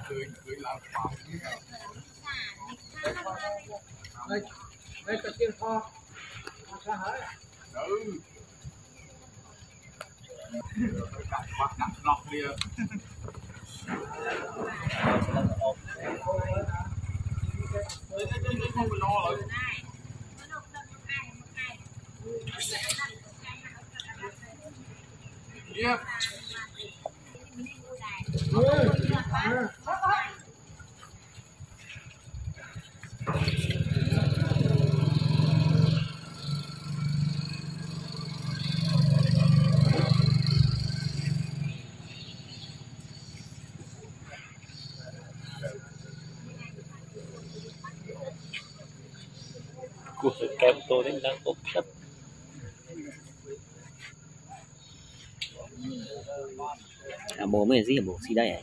cười làm phòng đây cái tiên kho sao hả ừ đặt lọc kia không lo rồi yeah. Của kém tôi đến đang tốt nhất. Bố mới gì bố gì đây?